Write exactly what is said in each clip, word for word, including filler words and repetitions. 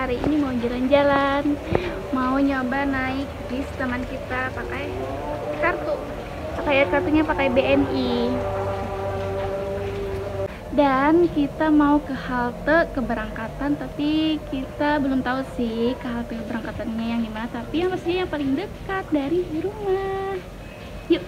hari ini mau jalan-jalan, mau nyoba naik bis teman kita pakai kartu, pakai kartunya pakai B N I. Dan kita mau ke halte keberangkatan, tapi kita belum tahu sih ke halte keberangkatannya yang dimana, tapi yang pasti yang paling dekat dari rumah. Yuk.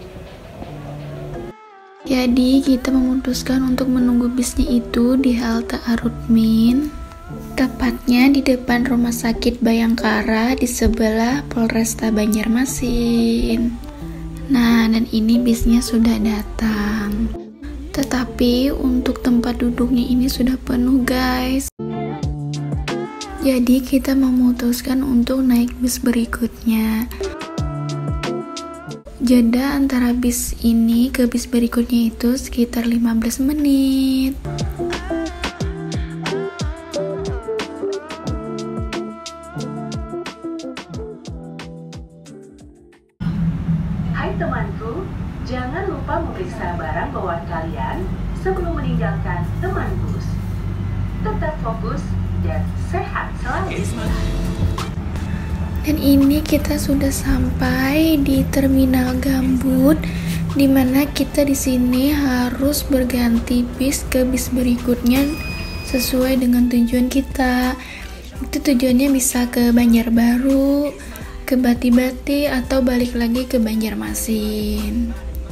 Jadi kita memutuskan untuk menunggu bisnya itu di halte Arutmin, tepatnya di depan Rumah Sakit Bayangkara di sebelah Polresta Banjarmasin. Nah, dan ini bisnya sudah datang. Tetapi untuk tempat duduknya ini sudah penuh, guys. Jadi kita memutuskan untuk naik bis berikutnya. Jeda antara bis ini ke bis berikutnya itu sekitar lima belas menit. Hai temanku, jangan lupa memeriksa barang bawaan kalian sebelum meninggalkan teman bus. Tetap fokus dan sehat selalu. Dan ini kita sudah sampai di Terminal Gambut, dimana kita di sini harus berganti bis ke bis berikutnya sesuai dengan tujuan kita. Itu tujuannya bisa ke Banjarbaru, ke Bati-Bati, atau balik lagi ke Banjarmasin.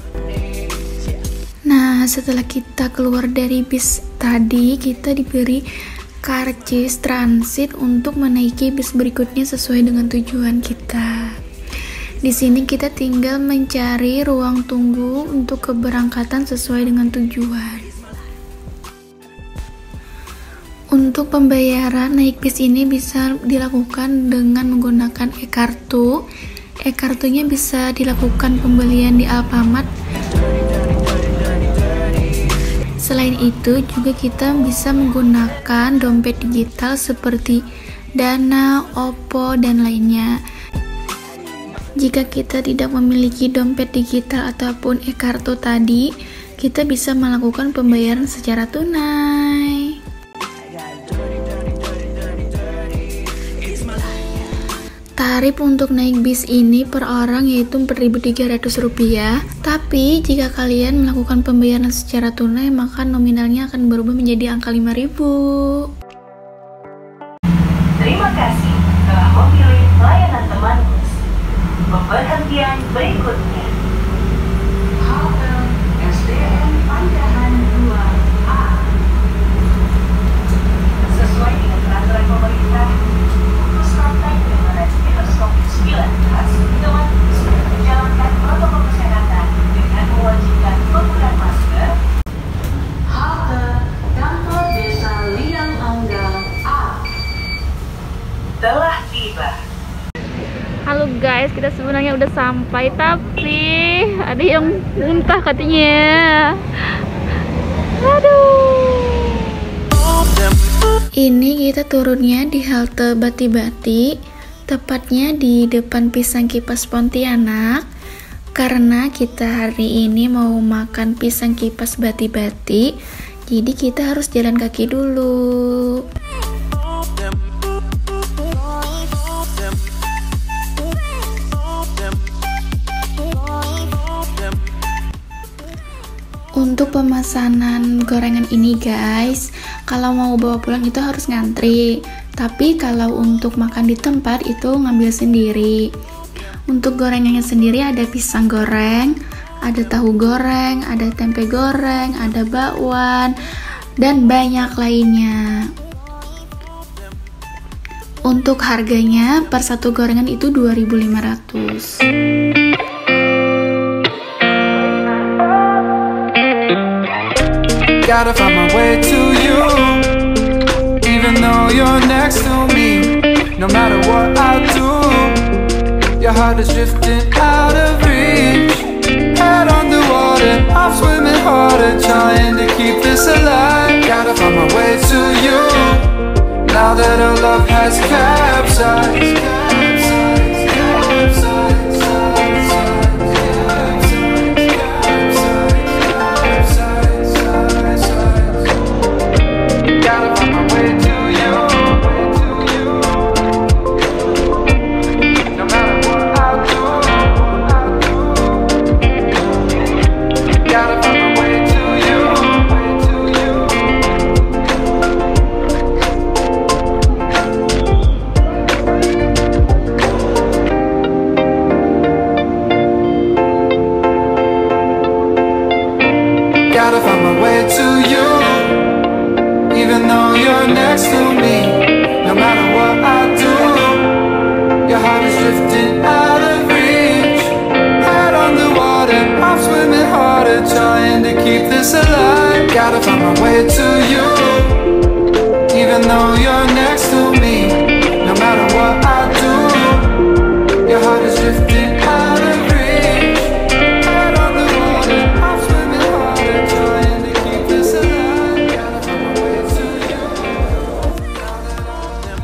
Nah, setelah kita keluar dari bis tadi, kita diberi karcis transit untuk menaiki bis berikutnya sesuai dengan tujuan kita. Di sini kita tinggal mencari ruang tunggu untuk keberangkatan sesuai dengan tujuan. Untuk pembayaran naik bis ini bisa dilakukan dengan menggunakan e-kartu. E-kartunya bisa dilakukan pembelian di Alfamart. Selain itu juga kita bisa menggunakan dompet digital seperti Dana, Oppo, dan lainnya. Jika kita tidak memiliki dompet digital ataupun e-kartu tadi, kita bisa melakukan pembayaran secara tunai. Tarif untuk naik bis ini per orang yaitu empat ribu tiga ratus rupiah. Tapi jika kalian melakukan pembayaran secara tunai, maka nominalnya akan berubah menjadi angka lima ribu. Terima kasih telah memilih layanan teman bus. Pemberhentian berikutnya halte S D N Pandahan dua A. Sesuai dengan peraturan pemerintah, untuk sampai penyebaran virus covid sembilan belas, teman bus menjalankan protokol kesehatan dengan mewajibkan penggunaan masker. Halte kantor desa Liang Anggal A telah tiba. Halo guys, kita sebenarnya udah sampai, tapi ada yang muntah katanya. Aduh. Ini kita turunnya di halte Bati-Bati, tepatnya di depan Pisang Kipas Pontianak. Karena kita hari ini mau makan pisang kipas Bati-Bati, jadi kita harus jalan kaki dulu. Untuk pemesanan gorengan ini guys, kalau mau bawa pulang itu harus ngantri. Tapi kalau untuk makan di tempat itu ngambil sendiri. Untuk gorengannya sendiri ada pisang goreng, ada tahu goreng, ada tempe goreng, ada bakwan, dan banyak lainnya. Untuk harganya per satu gorengan itu dua ribu lima ratus. Gotta find my way to you, even though you're next to me. No matter what I do, your heart is drifting out of reach. Head underwater, I'm swimming harder, trying to keep this alive. Gotta find my way to you, now that our love has capsized. Gotta find my way to you. gotta find my way to you. Even though you're next to me, no matter what I do, your heart is drifting out of reach. Head on the water, I'm swimming harder, trying to keep this alive. Gotta find my way to you. Now that all them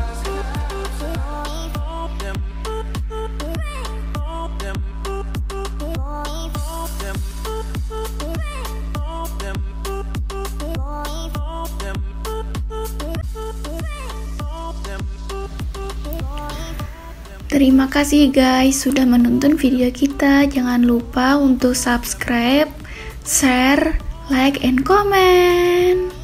Terima kasih guys sudah menonton video kita. Jangan lupa untuk subscribe, share, like, and comment.